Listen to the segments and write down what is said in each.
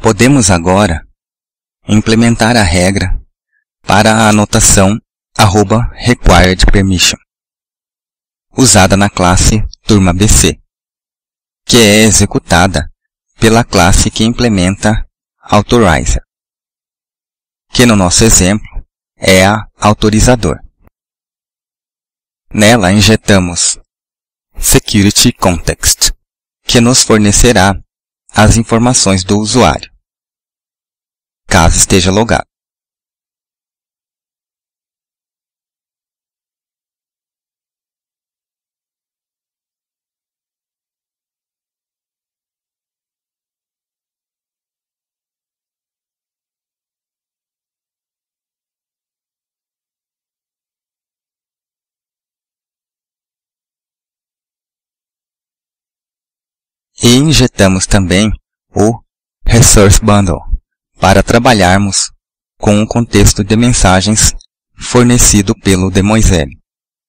Podemos agora implementar a regra para a anotação @requiredPermission, usada na classe turma BC, que é executada pela classe que implementa Authorizer, que no nosso exemplo é a autorizador. Nela injetamos SecurityContext, que nos fornecerá as informações do usuário, caso esteja logado. E injetamos também o Resource Bundle para trabalharmos com o contexto de mensagens fornecido pelo Demoiselle,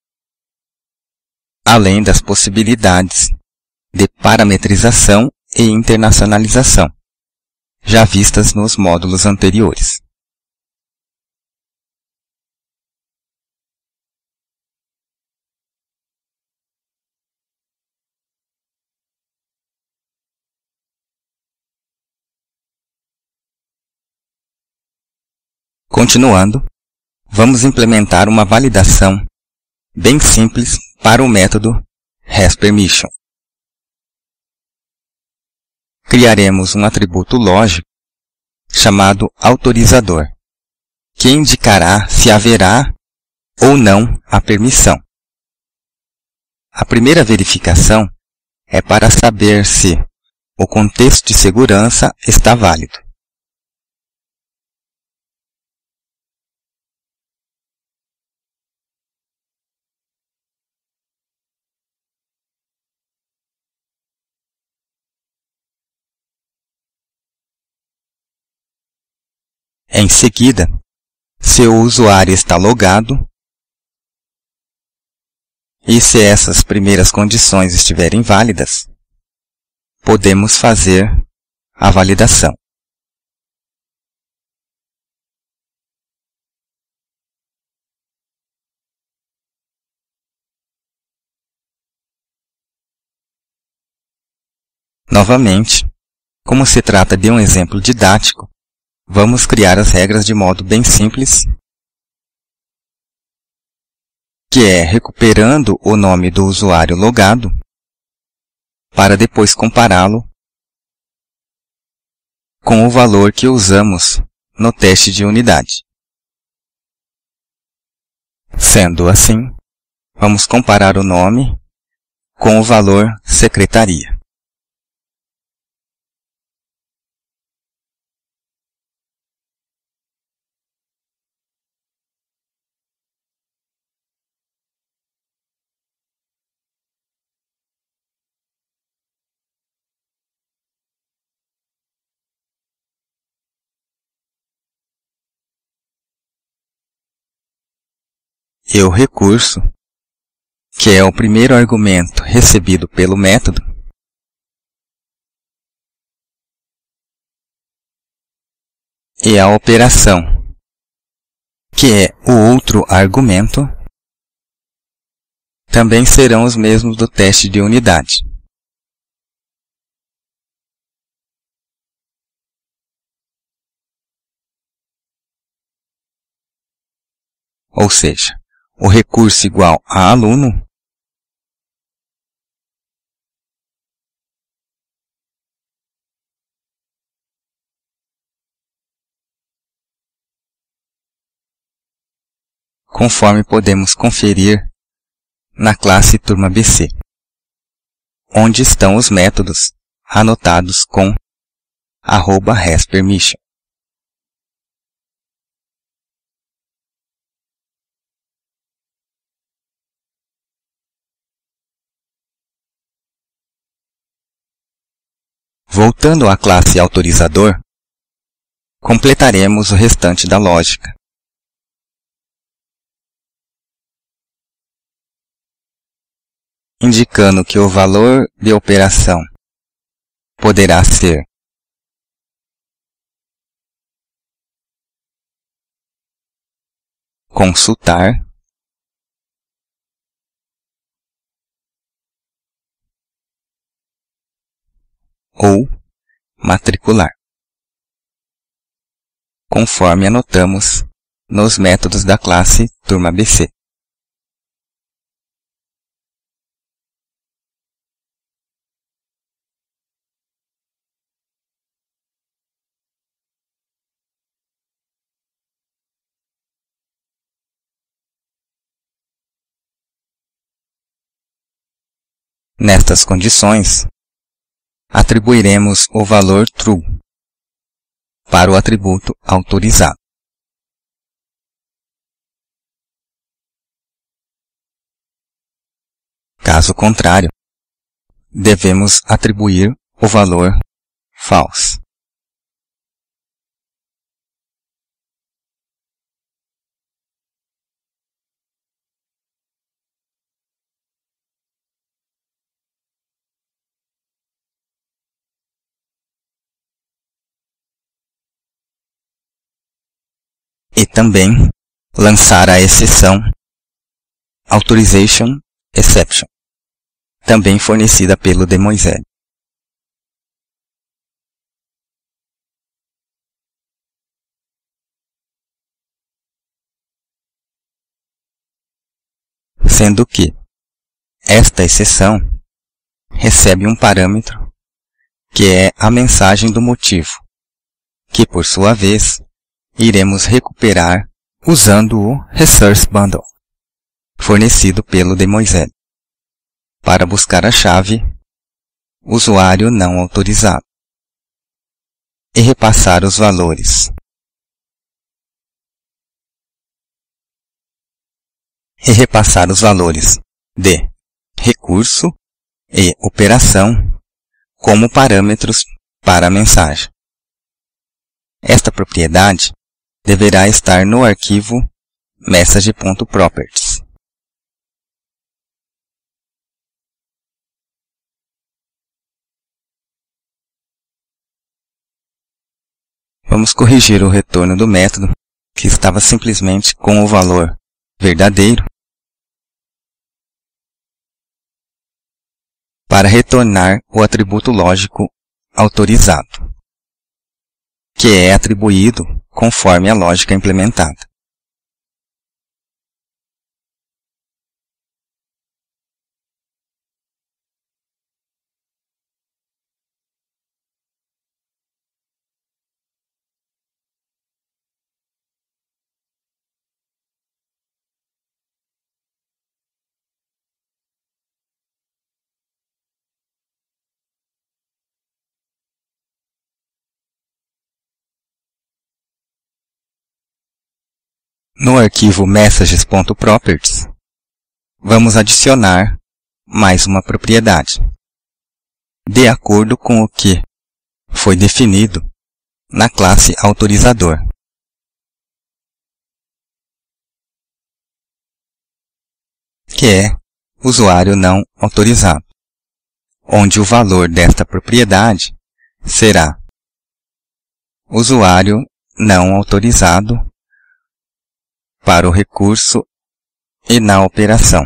além das possibilidades de parametrização e internacionalização, já vistas nos módulos anteriores. Continuando, vamos implementar uma validação bem simples para o método hasPermission. Criaremos um atributo lógico chamado autorizador, que indicará se haverá ou não a permissão. A primeira verificação é para saber se o contexto de segurança está válido. Em seguida, se o usuário está logado e se essas primeiras condições estiverem válidas, podemos fazer a validação. Novamente, como se trata de um exemplo didático, vamos criar as regras de modo bem simples, que é recuperando o nome do usuário logado, para depois compará-lo com o valor que usamos no teste de unidade. Sendo assim, vamos comparar o nome com o valor secretaria. E o recurso, que é o primeiro argumento recebido pelo método, e a operação, que é o outro argumento, também serão os mesmos do teste de unidade. Ou seja, o recurso igual a aluno conforme podemos conferir na classe turma BC, onde estão os métodos anotados com @hasPermission. Voltando à classe autorizador, completaremos o restante da lógica. Indicando que o valor de operação poderá ser consultar, ou matricular, conforme anotamos nos métodos da classe Turma BC. Nestas condições, atribuiremos o valor true para o atributo autorizado. Caso contrário, devemos atribuir o valor false. E também lançar a exceção Authorization Exception, também fornecida pelo Demoiselle. Sendo que esta exceção recebe um parâmetro que é a mensagem do motivo, que por sua vez iremos recuperar usando o Resource Bundle, fornecido pelo Demoiselle, para buscar a chave usuário não autorizado e repassar os valores. De recurso e operação como parâmetros para a mensagem. Esta propriedade deverá estar no arquivo message.properties. Vamos corrigir o retorno do método, que estava simplesmente com o valor verdadeiro, para retornar o atributo lógico autorizado, que é atribuído conforme a lógica implementada. No arquivo messages.properties, vamos adicionar mais uma propriedade, de acordo com o que foi definido na classe autorizador. Que é usuário não autorizado, onde o valor desta propriedade será usuário não autorizado para o recurso e na operação,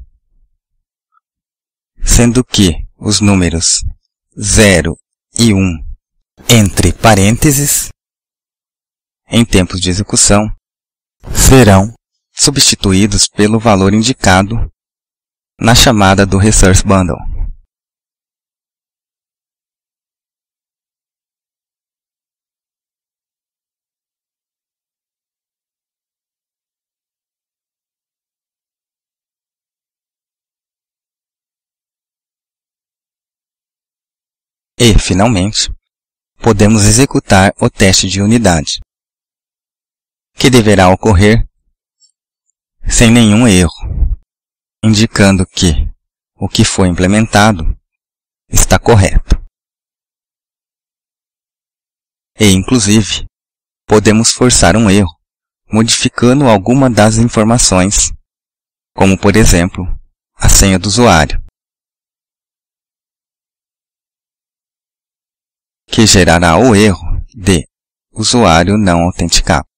sendo que os números 0 e 1 entre parênteses em tempos de execução serão substituídos pelo valor indicado na chamada do Resource Bundle. E, finalmente, podemos executar o teste de unidade, que deverá ocorrer sem nenhum erro, indicando que o que foi implementado está correto. E, inclusive, podemos forçar um erro, modificando alguma das informações, como, por exemplo, a senha do usuário, que gerará o erro de usuário não autenticado.